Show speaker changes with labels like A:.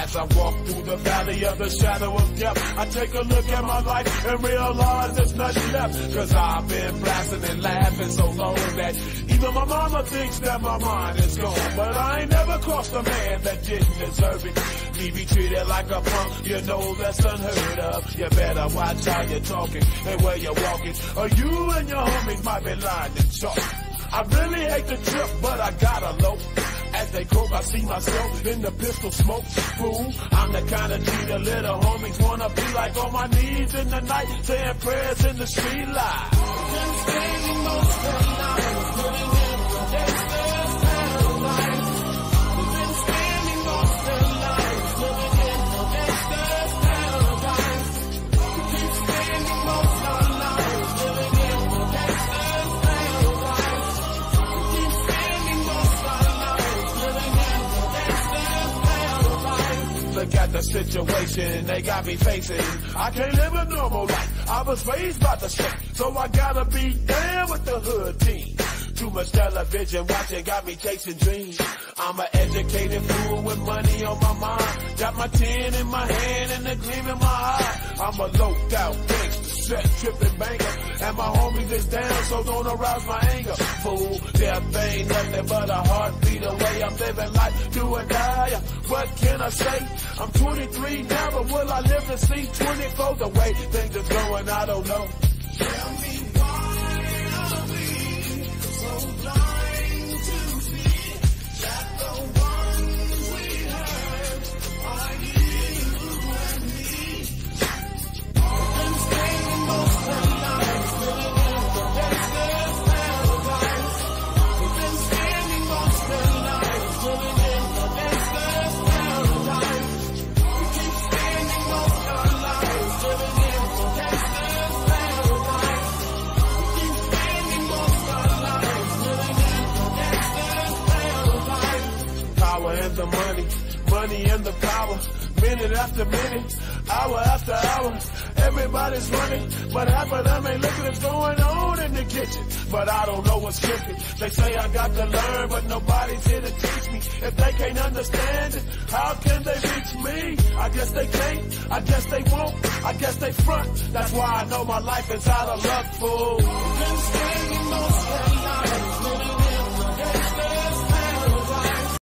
A: As I walk through the valley of the shadow of death, I take a look at my life and realize there's nothing left. Cause I've been blasting and laughing so long that even my mama thinks that my mind is gone. But I ain't never crossed a man that didn't deserve it. Me be treated like a punk, you know that's unheard of. You better watch how you're talking and where you're walking, or you and your homies might be lying to chalk. I really hate the trip, but I gotta low. As they croak, I see myself in the pistol smoke. Fool, I'm the kind of G the little homies wanna be like, on my knees in the night, saying prayers in the street light. Been spending most of the night living in the gangsta's paradise. Been spending most of the night living in the gangsta's paradise. Keep spending most of the night living in the gangsta's paradise. Keep spending most of the night living in the gangsta's paradise. Look at the situation they got me facing. I can't live a normal life. I was raised by the shit, so I gotta be down with the hood team. Too much television watching got me chasing dreams. I'm an educated fool with money on my mind. Got my tin in my hand and the gleam in my eye. I'm a loped out gangster, set tripping banker, and my homies is down, so don't arouse my anger. Fool, death ain't nothing but a heartbeat away. I'm living life do or die. What can I say? I'm 23 now, but will I live to see 24? The way things are going, I don't know. Tell me why are we so blind to see that the ones we hurt are you and me? Been spending most of the night living in the gangsta's paradise. Been spending most of the night living in the gangsta's paradise. We keep spending most of our lives living in the gangsta's paradise. We keep spending most of our lives living in the gangsta's paradise. Power and the money, money and the power. Minute after minute, hour after hour, everybody's running, but half of them ain't looking what's going on in the kitchen. But I don't know what's cooking. They say I got to learn, but nobody's here to teach me. If they can't understand it, how can they reach me? I guess they can't, I guess they won't, I guess they front. That's why I know my life is out of luck, fool. Been spending most of the night living